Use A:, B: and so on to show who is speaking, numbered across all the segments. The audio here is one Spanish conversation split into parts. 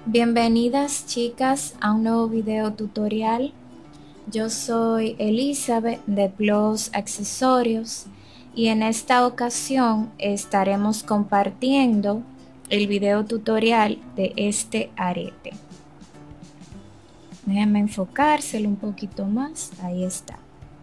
A: Bienvenidas chicas a un nuevo video tutorial. Yo soy Elizabeth de Plus Accesorios y en esta ocasión estaremos compartiendo el video tutorial de este arete. Déjenme enfocárselo un poquito más, ahí está.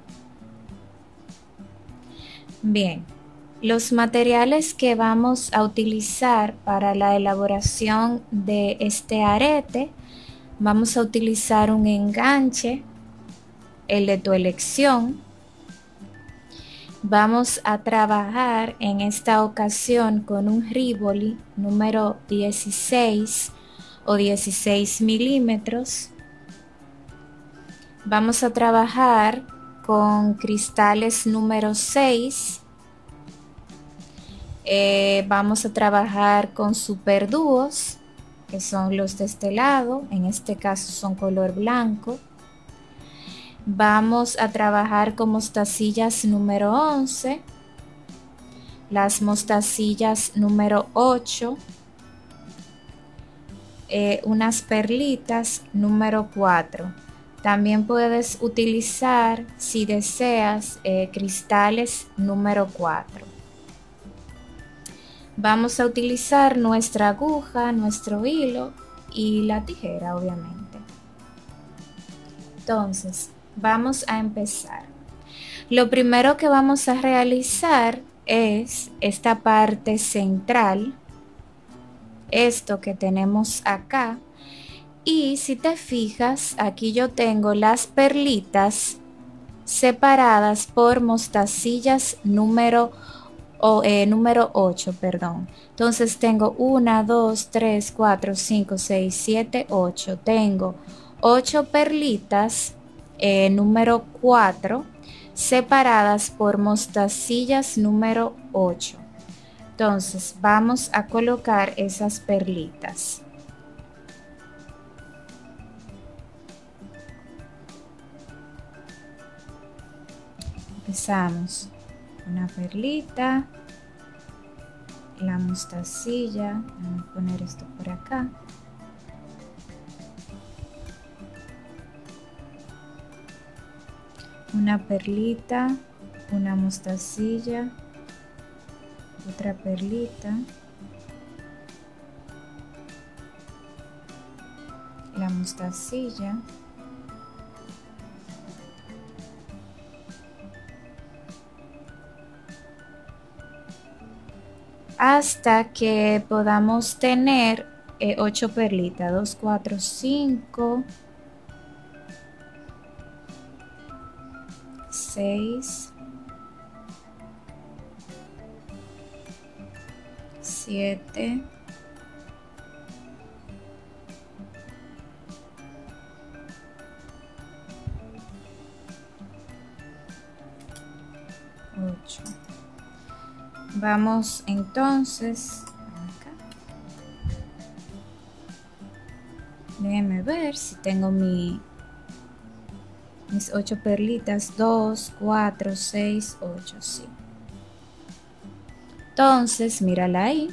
A: Bien, los materiales que vamos a utilizar para la elaboración de este arete, vamos a utilizar un enganche, el de tu elección. Vamos a trabajar en esta ocasión con un Rivoli número 16 o 16 milímetros. Vamos a trabajar con cristales número 6. Vamos a trabajar con super dúos, que son los de este lado, en este caso son color blanco. Vamos a trabajar con mostacillas número 11, las mostacillas número 8, unas perlitas número 4. También puedes utilizar, si deseas, cristales número 4. Vamos a utilizar nuestra aguja, nuestro hilo y la tijera, obviamente. Entonces, vamos a empezar. Lo primero que vamos a realizar es esta parte central, esto que tenemos acá. Y si te fijas, aquí yo tengo las perlitas separadas por mostacillas número 8, perdón. Entonces tengo 1, 2, 3, 4, 5, 6, 7, 8. Tengo 8 perlitas número 4 separadas por mostacillas número 8. Entonces vamos a colocar esas perlitas. Empezamos una perlita, la mostacilla, voy a poner esto por acá, una perlita, una mostacilla, otra perlita, la mostacilla, hasta que podamos tener 8 perlitas, 2, 4, 5, 6, 7, 8. Vamos entonces acá. Déjenme ver si tengo mis 8 perlitas. 2, 4, 6, 8, sí. Entonces, mírala ahí.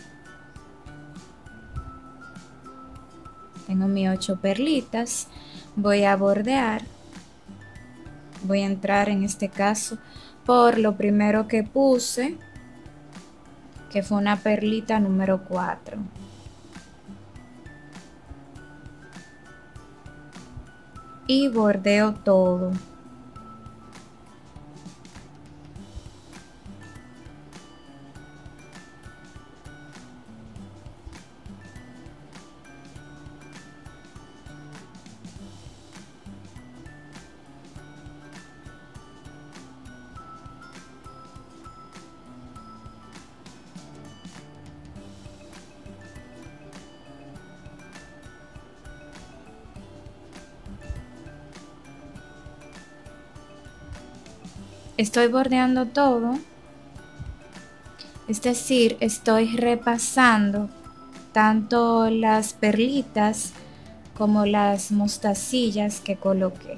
A: Tengo mis 8 perlitas. Voy a bordear. Voy a entrar en este caso por lo primero que puse, que fue una perlita número 4. Y bordeo todo. Estoy bordeando todo, es decir, estoy repasando tanto las perlitas como las mostacillas que coloqué.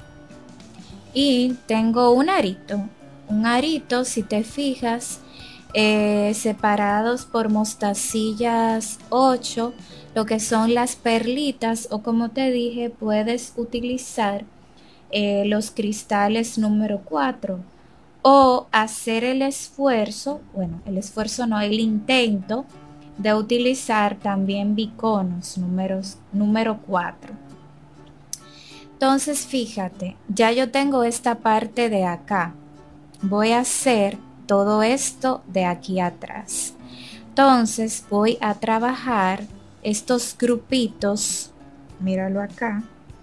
A: Y tengo un arito, si te fijas, separados por mostacillas 8, lo que son las perlitas, o como te dije, puedes utilizar los cristales número 4 o hacer el esfuerzo, bueno, el esfuerzo no, el intento de utilizar también biconos número 4. Entonces fíjate, ya yo tengo esta parte de acá. Voy a hacer todo esto de aquí atrás. Entonces voy a trabajar estos grupitos, míralo acá,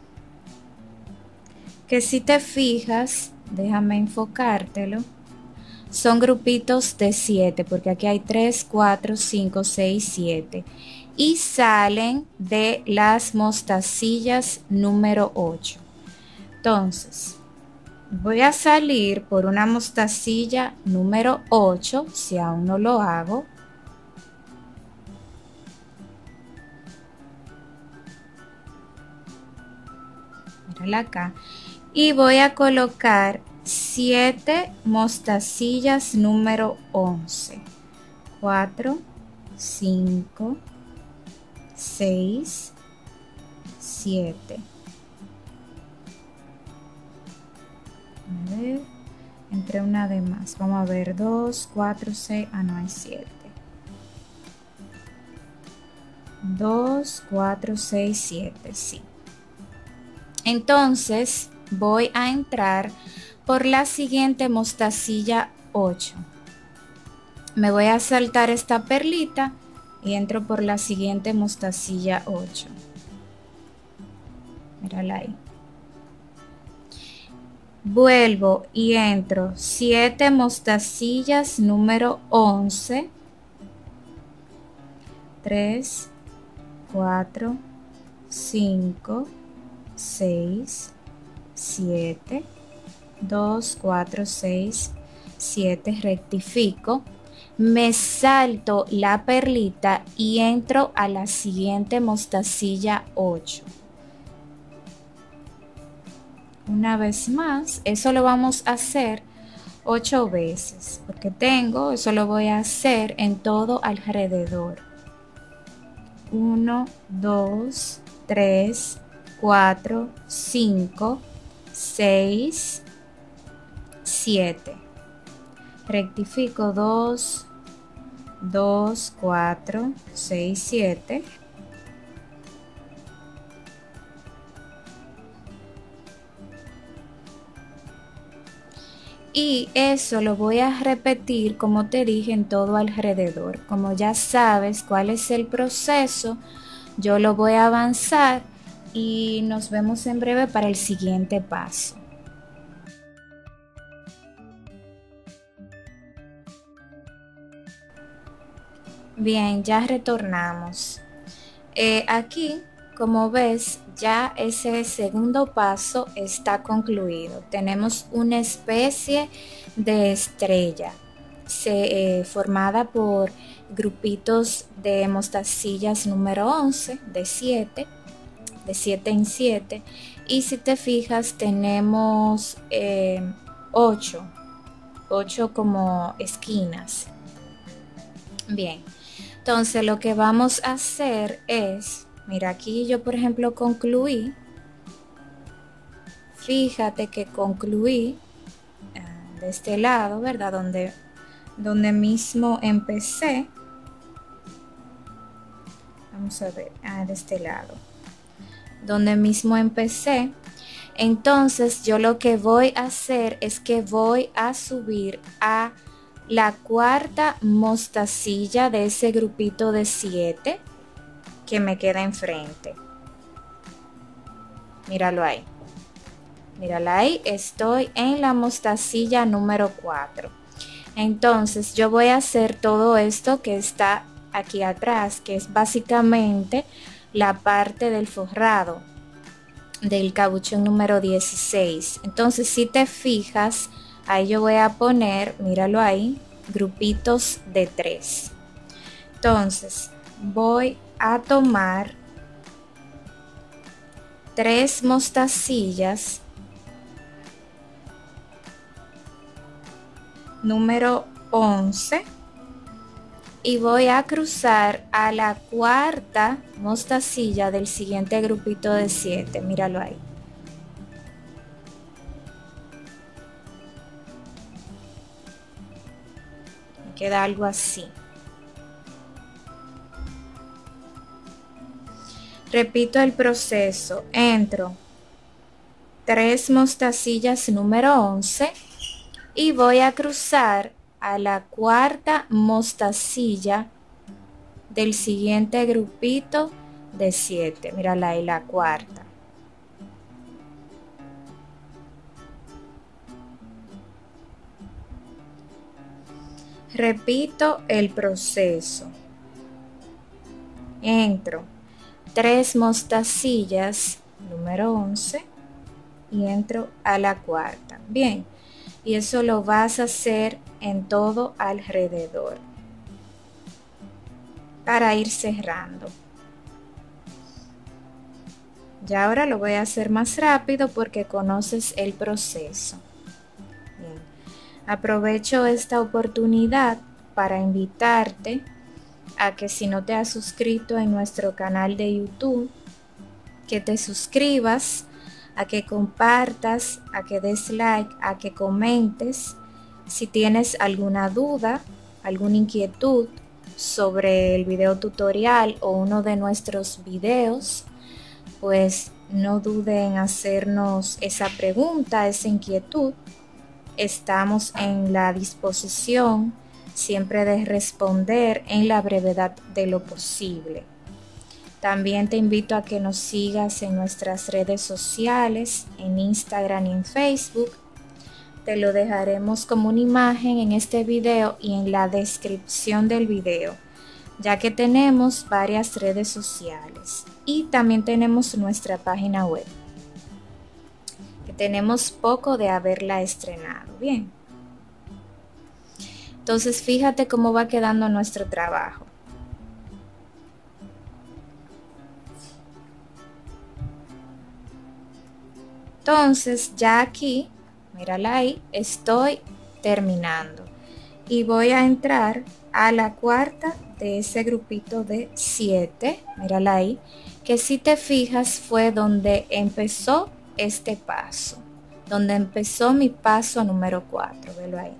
A: que si te fijas, déjame enfocártelo, son grupitos de 7, porque aquí hay 3, 4, 5, 6, 7. Y salen de las mostacillas número 8. Entonces, voy a salir por una mostacilla número 8, si aún no lo hago. Mírala acá. Y voy a colocar 7 mostacillas número 11. 4, 5, 6, 7. A ver, entre una de más. Vamos a ver, 2, 4, 6. Ah, no hay 7. 2, 4, 6, 7, sí. Entonces voy a entrar por la siguiente mostacilla 8. Me voy a saltar esta perlita y entro por la siguiente mostacilla 8. Mírala ahí. Vuelvo y entro 7 mostacillas número 11. 3, 4, 5, 6, 7, 2, 4, 6, 7, rectifico, me salto la perlita y entro a la siguiente mostacilla 8. Una vez más, eso lo vamos a hacer 8 veces, porque tengo, eso lo voy a hacer en todo alrededor. 1, 2, 3, 4, 5, 6, 7. Rectifico 2, 2, 4, 6, 7. Y eso lo voy a repetir, como te dije, en todo alrededor. Como ya sabes cuál es el proceso, yo lo voy a avanzar y nos vemos en breve para el siguiente paso. Bien, ya retornamos. Aquí, como ves, ya ese segundo paso está concluido. Tenemos una especie de estrella formada por grupitos de mostacillas número 11, de 7 en 7. Y si te fijas, tenemos 8 como esquinas. Bien. Entonces lo que vamos a hacer es, mira, aquí yo por ejemplo concluí, fíjate que concluí de este lado, ¿verdad? Donde mismo empecé, vamos a ver, de este lado, donde mismo empecé. Entonces yo lo que voy a hacer es que voy a subir a la cuarta mostacilla de ese grupito de 7 que me queda enfrente. Míralo ahí. Mírala ahí, estoy en la mostacilla número 4. Entonces yo voy a hacer todo esto que está aquí atrás, que es básicamente la parte del forrado del capuchón número 16. Entonces si te fijas, ahí yo voy a poner, míralo ahí, grupitos de 3. Entonces voy a tomar 3 mostacillas número 11 y voy a cruzar a la cuarta mostacilla del siguiente grupito de 7. Míralo ahí. Me queda algo así. Repito el proceso. Entro 3 mostacillas número 11 y voy a cruzar a la cuarta mostacilla del siguiente grupito de 7. Mírala ahí, la cuarta. Repito el proceso. Entro 3 mostacillas número 11 y entro a la cuarta. Bien, y eso lo vas a hacer en todo alrededor para ir cerrando. Ya ahora lo voy a hacer más rápido porque conoces el proceso. Bien. Aprovecho esta oportunidad para invitarte a que si no te has suscrito en nuestro canal de YouTube, que te suscribas, a que compartas, a que des like, a que comentes. Si tienes alguna duda, alguna inquietud sobre el video tutorial o uno de nuestros videos, pues no dude en hacernos esa pregunta, esa inquietud. Estamos en la disposición siempre de responder en la brevedad de lo posible. También te invito a que nos sigas en nuestras redes sociales, en Instagram y en Facebook. Te lo dejaremos como una imagen en este video y en la descripción del video, ya que tenemos varias redes sociales y también tenemos nuestra página web, que tenemos poco de haberla estrenado. Bien. Entonces fíjate cómo va quedando nuestro trabajo. Entonces ya aquí, mírala ahí, estoy terminando y voy a entrar a la cuarta de ese grupito de 7, mírala ahí, que si te fijas fue donde empezó este paso, donde empezó mi paso número 4, velo ahí.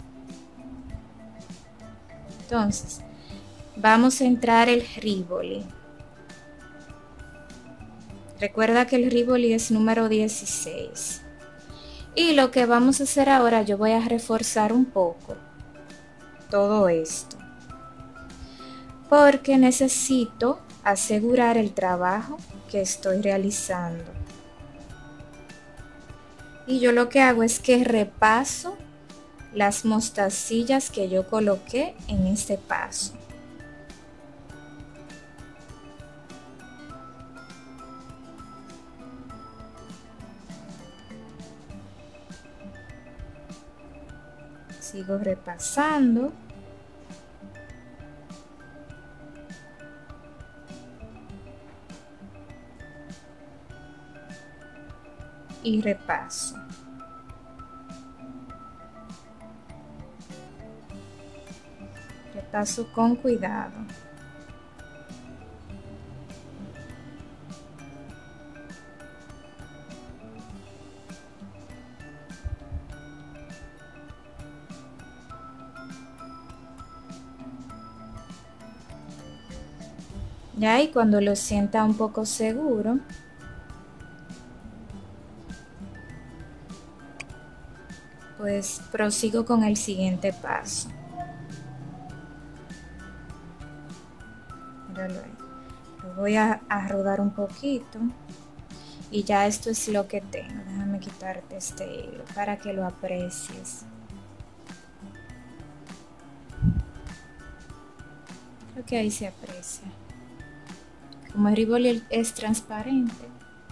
A: Entonces vamos a entrar el Rivoli. Recuerda que el Rivoli es número 16. Y lo que vamos a hacer ahora, yo voy a reforzar un poco todo esto, porque necesito asegurar el trabajo que estoy realizando. Y yo lo que hago es que repaso las mostacillas que yo coloqué en este paso. Sigo repasando. Y repaso. Repaso con cuidado. Ya, y cuando lo sienta un poco seguro, pues prosigo con el siguiente paso. Míralo ahí. Lo voy a rodar un poquito y ya esto es lo que tengo. Déjame quitarte este hilo para que lo aprecies. Creo que ahí se aprecia. Como el Rivoli es transparente.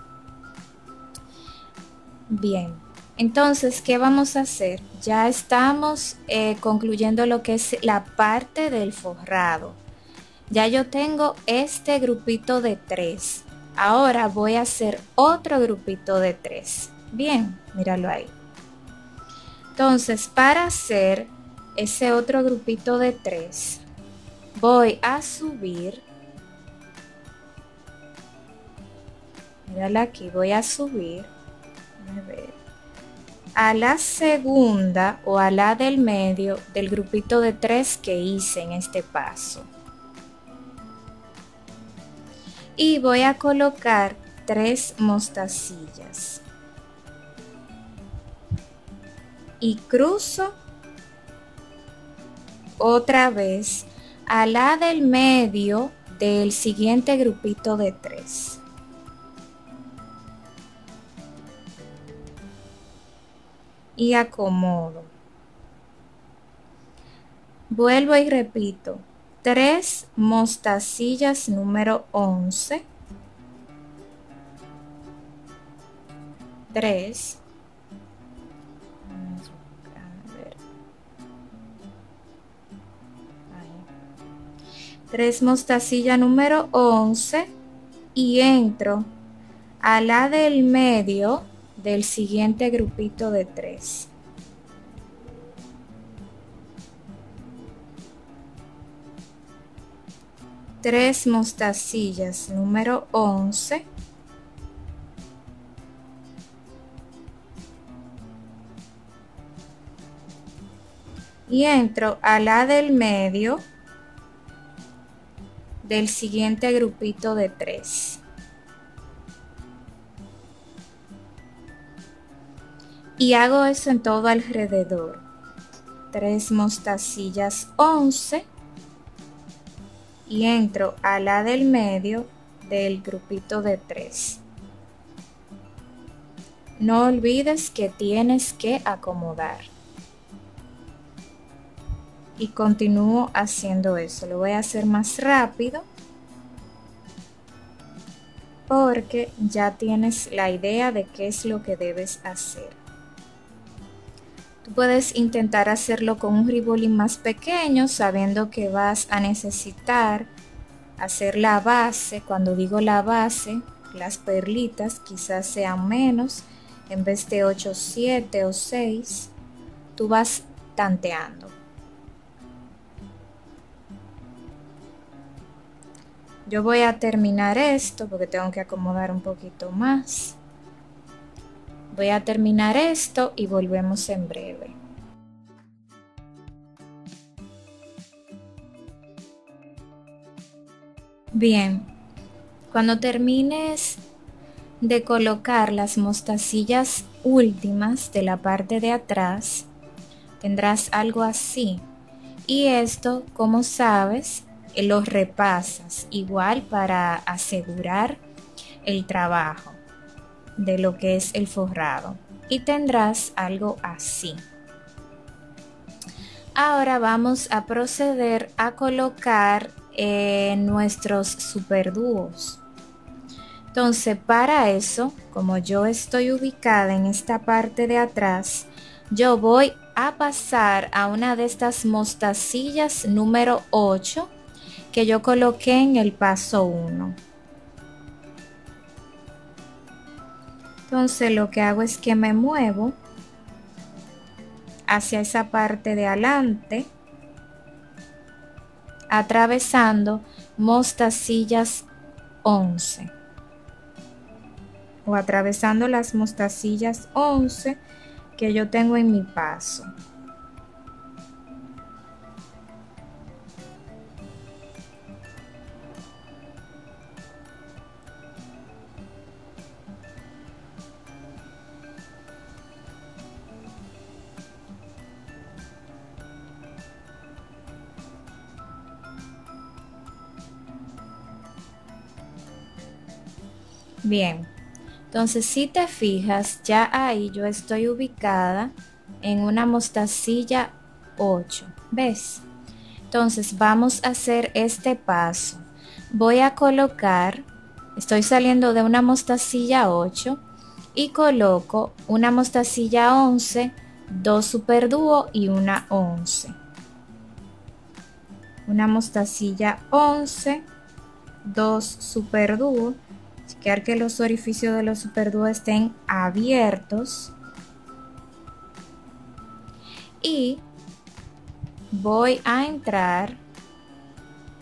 A: Bien, entonces, ¿qué vamos a hacer? Ya estamos concluyendo lo que es la parte del forrado. Ya yo tengo este grupito de 3. Ahora voy a hacer otro grupito de 3. Bien, míralo ahí. Entonces, para hacer ese otro grupito de 3, voy a subir, mírala aquí, voy a subir, a ver, a la segunda o a la del medio del grupito de 3 que hice en este paso. Y voy a colocar 3 mostacillas. Y cruzo otra vez a la del medio del siguiente grupito de 3. Y acomodo. Vuelvo y repito. 3 mostacillas número 11. 3. 3 mostacilla número 11 y entro a la del medio del siguiente grupito de 3. Tres mostacillas número 11 y entro a la del medio del siguiente grupito de 3. Y hago eso en todo alrededor. 3 mostacillas 11 y entro a la del medio del grupito de 3. No olvides que tienes que acomodar. Y continúo haciendo eso. Lo voy a hacer más rápido porque ya tienes la idea de qué es lo que debes hacer. Tú puedes intentar hacerlo con un ribolín más pequeño, sabiendo que vas a necesitar hacer la base. Cuando digo la base, las perlitas quizás sean menos, en vez de 8, 7 o 6, tú vas tanteando. Yo voy a terminar esto porque tengo que acomodar un poquito más. Voy a terminar esto y volvemos en breve. Bien, cuando termines de colocar las mostacillas últimas de la parte de atrás, tendrás algo así. Y esto, como sabes, lo repasas igual para asegurar el trabajo de lo que es el forrado y tendrás algo así. Ahora vamos a proceder a colocar nuestros superdúos. Entonces, para eso, como yo estoy ubicada en esta parte de atrás, yo voy a pasar a una de estas mostacillas número 8 que yo coloqué en el paso 1. Entonces lo que hago es que me muevo hacia esa parte de adelante, atravesando mostacillas 11 o atravesando las mostacillas 11 que yo tengo en mi paso. Bien, entonces si te fijas, ya ahí yo estoy ubicada en una mostacilla 8, ¿ves? Entonces vamos a hacer este paso. Voy a colocar, estoy saliendo de una mostacilla 8 y coloco una mostacilla 11, 2 superdúo y una 11. Una mostacilla 11, 2 superdúo. Chequear que los orificios de los superdúos estén abiertos y voy a entrar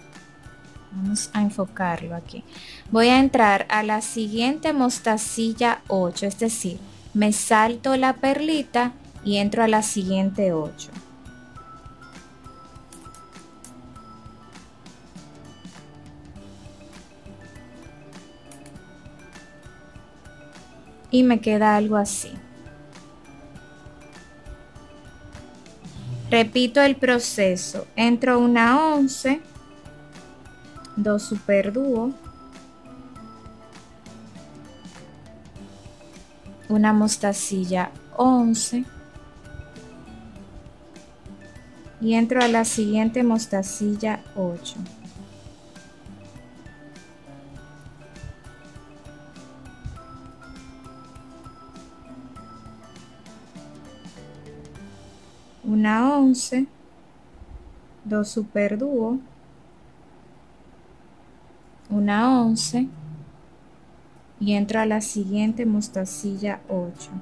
A: Vamos a enfocarlo aquí. Voy a entrar a la siguiente mostacilla 8, es decir, me salto la perlita y entro a la siguiente 8. Y me queda algo así. Repito el proceso. Entro una 11, 2 superdúo, una mostacilla 11 y entro a la siguiente mostacilla 8. Una 11, 2 superdúo, una 11 y entro a la siguiente mostacilla 8.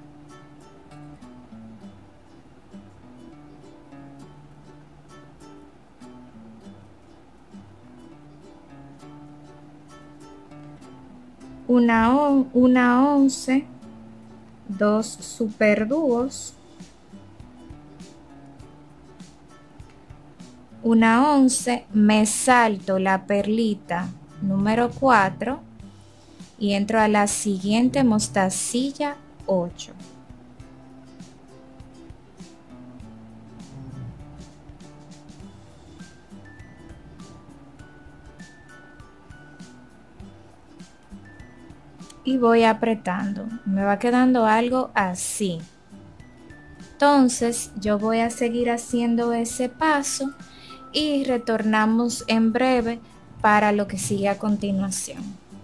A: Una 11, 2 superdúos, una 11, me salto la perlita número 4 y entro a la siguiente mostacilla 8. Y voy apretando, me va quedando algo así. Entonces yo voy a seguir haciendo ese paso y retornamos en breve para lo que sigue a continuación.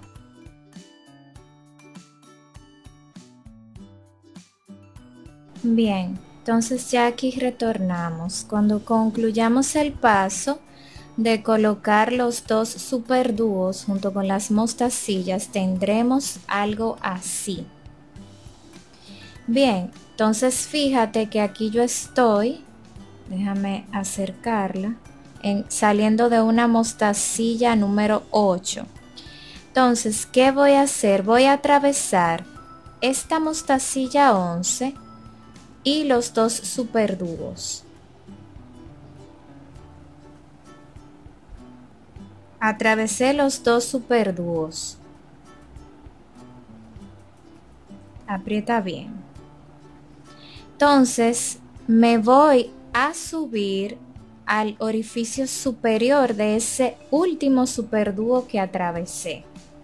A: Bien, entonces ya aquí retornamos. Cuando concluyamos el paso de colocar los 2 superdúos junto con las mostacillas, tendremos algo así. Bien, entonces fíjate que aquí yo estoy, déjame acercarla, saliendo de una mostacilla número 8. Entonces, ¿qué voy a hacer? Voy a atravesar esta mostacilla 11 y los 2 superdúos. Atravesé los 2 superdúos. Aprieta bien. Entonces, me voy a subir al orificio superior de ese último superdúo que atravesé.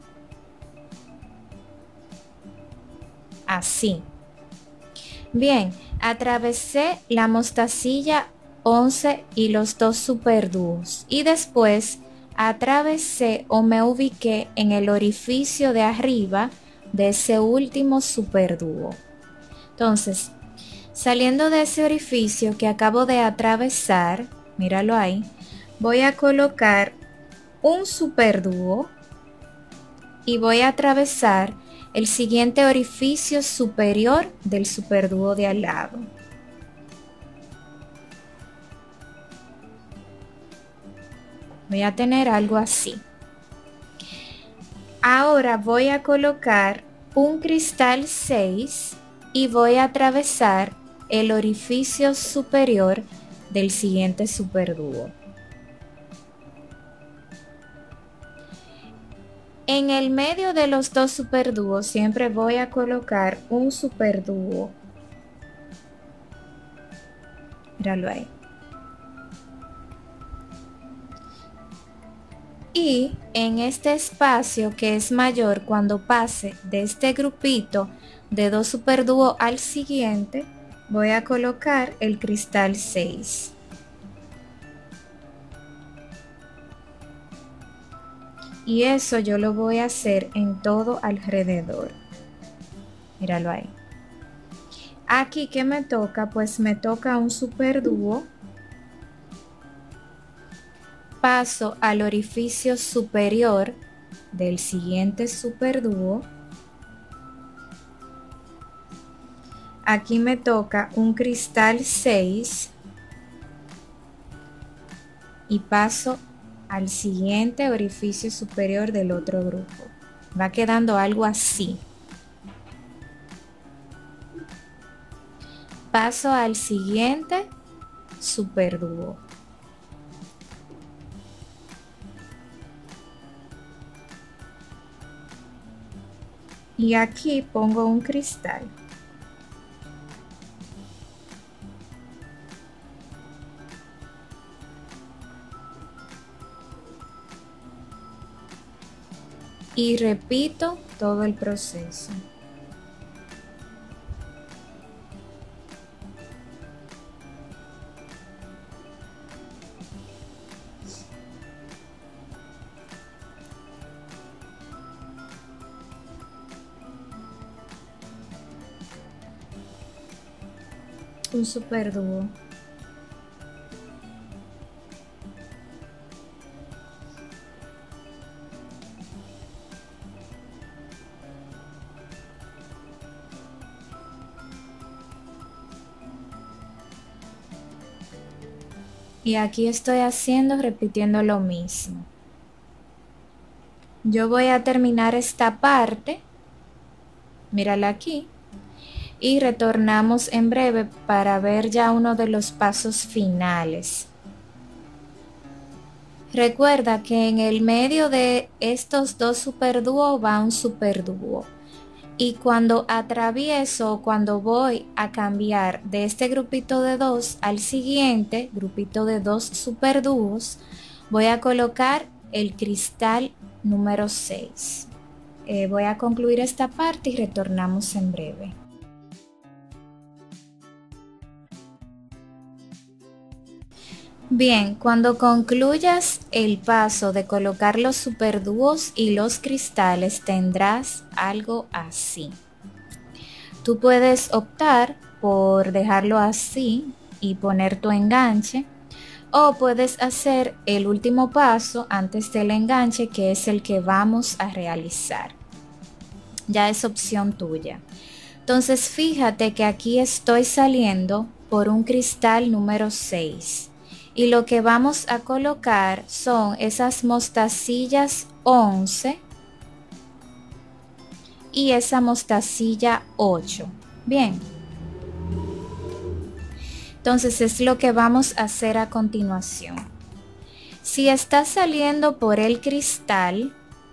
A: Así. Bien, atravesé la mostacilla 11 y los 2 superdúos y después atravesé o me ubiqué en el orificio de arriba de ese último superdúo. Entonces, saliendo de ese orificio que acabo de atravesar, míralo ahí, voy a colocar un superdúo y voy a atravesar el siguiente orificio superior del superdúo de al lado. Voy a tener algo así. Ahora voy a colocar un cristal 6 y voy a atravesar el orificio superior del siguiente superdúo. En el medio de los 2 superdúos siempre voy a colocar un superdúo. Míralo ahí. Y en este espacio que es mayor, cuando pase de este grupito de 2 superdúos al siguiente, voy a colocar el cristal 6. Y eso yo lo voy a hacer en todo alrededor. Míralo ahí. Aquí, ¿qué me toca? Pues me toca un superdúo. Paso al orificio superior del siguiente superdúo. Aquí me toca un cristal 6 y paso al siguiente orificio superior del otro grupo. Va quedando algo así. Paso al siguiente superdúo. Y aquí pongo un cristal. Y repito todo el proceso. Un superdúo. Y aquí estoy repitiendo lo mismo. Yo voy a terminar esta parte, mírala aquí, y retornamos en breve para ver ya uno de los pasos finales. Recuerda que en el medio de estos dos superdúos va un superdúo. Y cuando atravieso, cuando voy a cambiar de este grupito de dos al siguiente grupito de dos superdúos, voy a colocar el cristal número 6. Voy a concluir esta parte y retornamos en breve. Bien, cuando concluyas el paso de colocar los superdúos y los cristales tendrás algo así. Tú puedes optar por dejarlo así y poner tu enganche, o puedes hacer el último paso antes del enganche, que es el que vamos a realizar. Ya es opción tuya. Entonces fíjate que aquí estoy saliendo por un cristal número 6. Y lo que vamos a colocar son esas mostacillas 11 y esa mostacilla 8. Bien. Entonces es lo que vamos a hacer a continuación. Si estás saliendo por el cristal,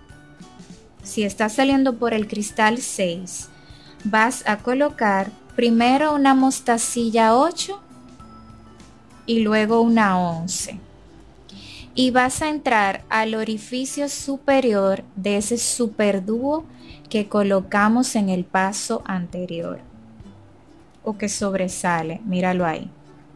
A: 6, vas a colocar primero una mostacilla 8 y luego una 11. Y vas a entrar al orificio superior de ese superdúo que colocamos en el paso anterior, o que sobresale, míralo ahí.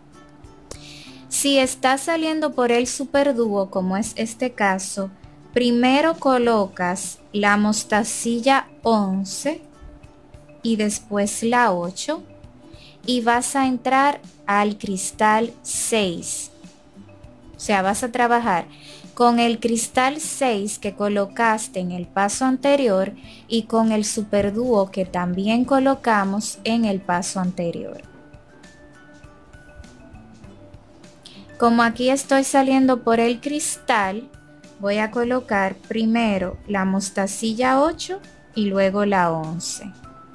A: Si estás saliendo por el superdúo, como es este caso, primero colocas la mostacilla 11 y después la 8 y vas a entrar al cristal 6. O sea, vas a trabajar con el cristal 6 que colocaste en el paso anterior y con el superdúo que también colocamos en el paso anterior. Como aquí estoy saliendo por el cristal, voy a colocar primero la mostacilla 8 y luego la 11.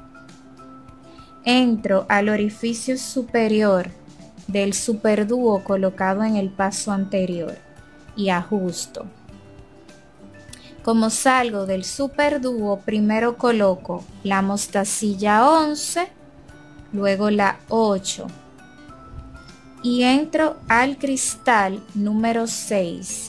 A: Entro al orificio superior del superdúo colocado en el paso anterior y ajusto. Como salgo del superdúo, primero coloco la mostacilla 11, luego la 8 y entro al cristal número 6.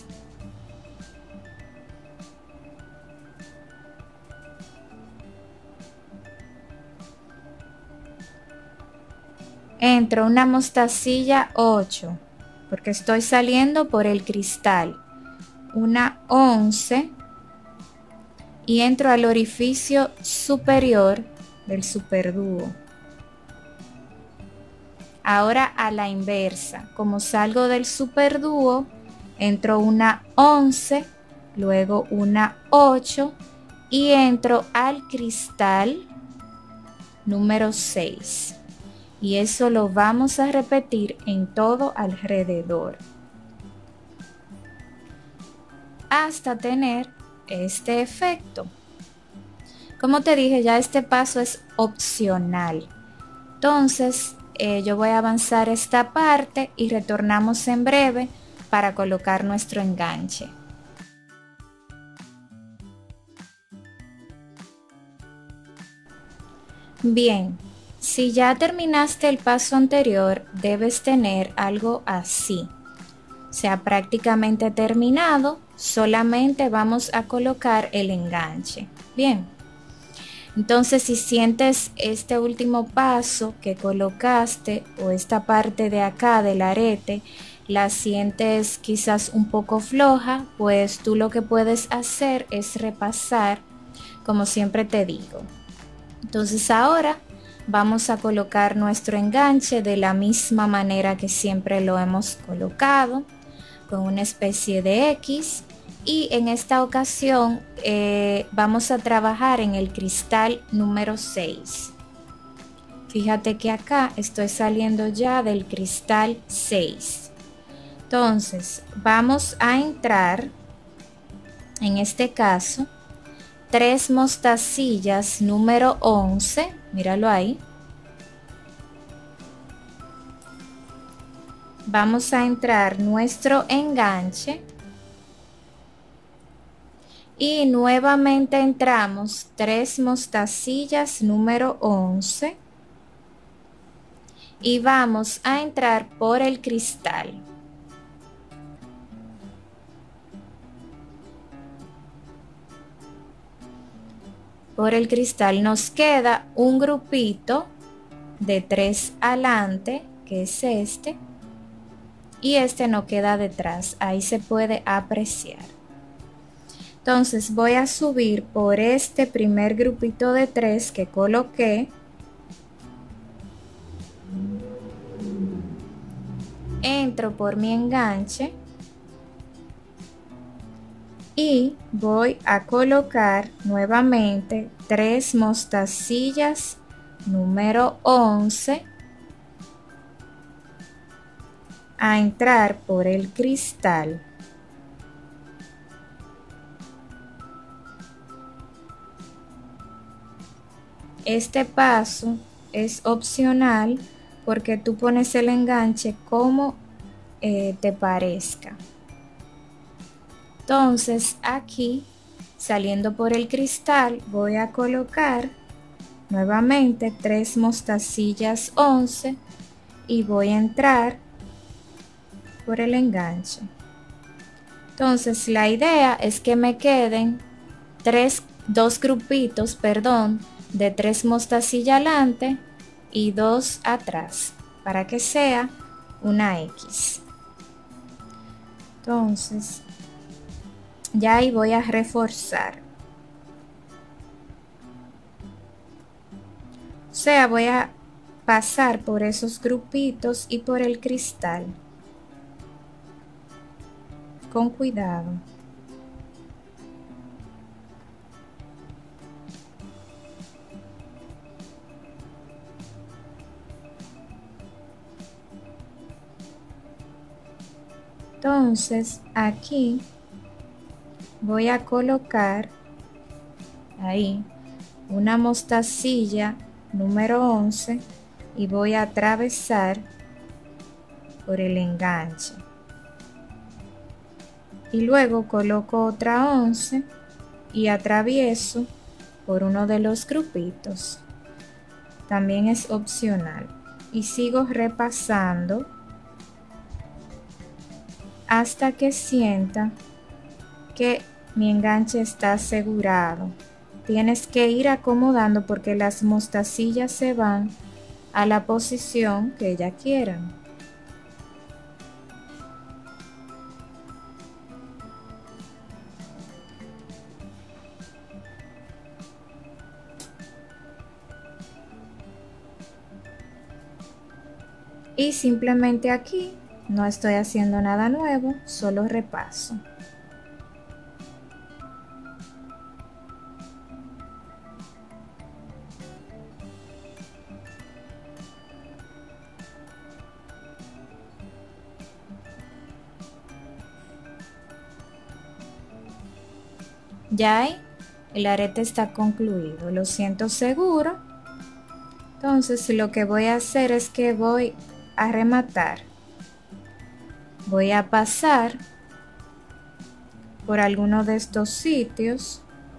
A: Entro una mostacilla 8 porque estoy saliendo por el cristal, una 11 y entro al orificio superior del superdúo. Ahora a la inversa, como salgo del superdúo, entro una 11, luego una 8 y entro al cristal número 6. Y eso lo vamos a repetir en todo alrededor. hasta tener este efecto. Como te dije, ya este paso es opcional. Entonces, yo voy a avanzar esta parte y retornamos en breve para colocar nuestro enganche. Bien, si ya terminaste el paso anterior, debes tener algo así. O sea, prácticamente terminado, solamente vamos a colocar el enganche. Bien. Entonces, si sientes este último paso que colocaste o esta parte de acá del arete, la sientes quizás un poco floja, pues tú lo que puedes hacer es repasar, como siempre te digo. Entonces ahora vamos a colocar nuestro enganche de la misma manera que siempre lo hemos colocado, con una especie de X. Y en esta ocasión vamos a trabajar en el cristal número 6. Fíjate que acá estoy saliendo ya del cristal 6. Entonces vamos a entrar, en este caso, 3 mostacillas número 11. Míralo ahí. Vamos a entrar nuestro enganche. Y nuevamente entramos 3 mostacillas número 11 y vamos a entrar por el cristal. Por el cristal nos queda un grupito de 3 adelante, que es este, y este no queda detrás, ahí se puede apreciar. Entonces voy a subir por este primer grupito de 3 que coloqué. Entro por mi enganche y voy a colocar nuevamente 3 mostacillas número 11 a entrar por el cristal. Este paso es opcional porque tú pones el enganche como te parezca. Entonces aquí, saliendo por el cristal, voy a colocar nuevamente 3 mostacillas 11 y voy a entrar por el enganche. Entonces la idea es que me queden dos grupitos, de 3 mostacillas adelante y 2 atrás, para que sea una X. Entonces, ya ahí voy a reforzar. O sea, voy a pasar por esos grupitos y por el cristal. Con cuidado. Entonces aquí voy a colocar ahí una mostacilla número 11 y voy a atravesar por el enganche. Y luego coloco otra 11 y atravieso por uno de los grupitos. También es opcional. Y sigo repasando hasta que sienta que mi enganche está asegurado. Tienes que ir acomodando porque las mostacillas se van a la posición que ella quieran. Y simplemente aquí no estoy haciendo nada nuevo, solo repaso. Ya ahí el arete está concluido, lo siento seguro. Entonces lo que voy a hacer es que voy a rematar. Voy a pasar por alguno de estos sitios.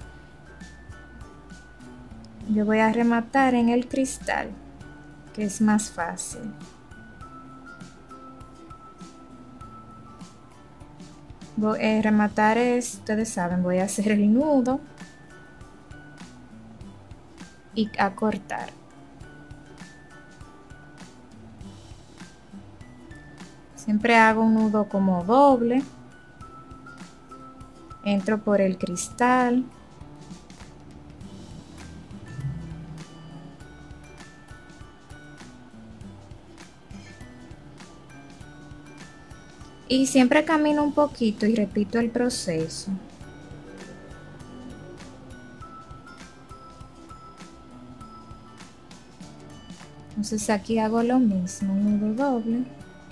A: Yo voy a rematar en el cristal, que es más fácil. Voy a rematar ustedes saben, voy a hacer el nudo y a cortar. Siempre hago un nudo como doble. Entro por el cristal. Y siempre camino un poquito y repito el proceso. Entonces aquí hago lo mismo, un nudo doble.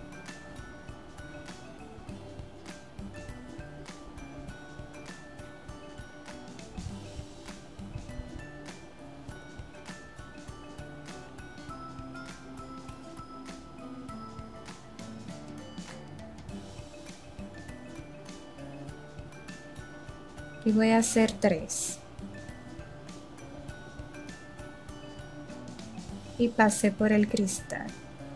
A: Y voy a hacer 3. Y pasé por el cristal.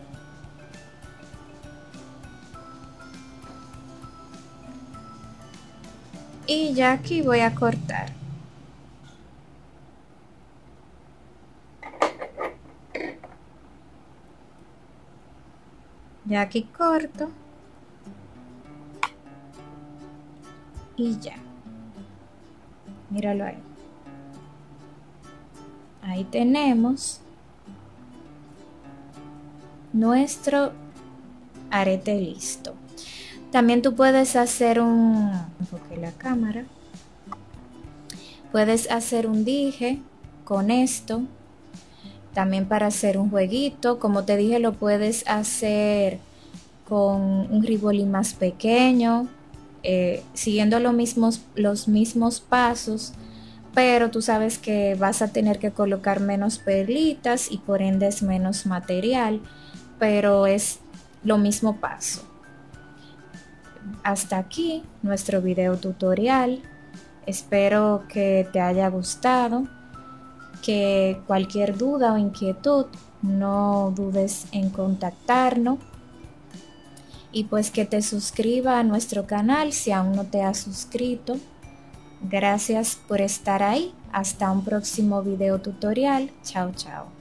A: Y ya aquí voy a cortar. Ya aquí corto. Y ya. Míralo ahí. Ahí tenemos nuestro arete listo. También tú puedes hacer enfoque la cámara. Puedes hacer un dije con esto. También para hacer un jueguito. Como te dije, lo puedes hacer con un ribolí más pequeño. Siguiendo los mismos pasos, pero tú sabes que vas a tener que colocar menos perlitas y por ende es menos material, pero es lo mismo paso. Hasta aquí nuestro video tutorial. Espero que te haya gustado, que cualquier duda o inquietud no dudes en contactarnos. Y pues que te suscriba a nuestro canal si aún no te has suscrito. Gracias por estar ahí. Hasta un próximo video tutorial. Chao, chao.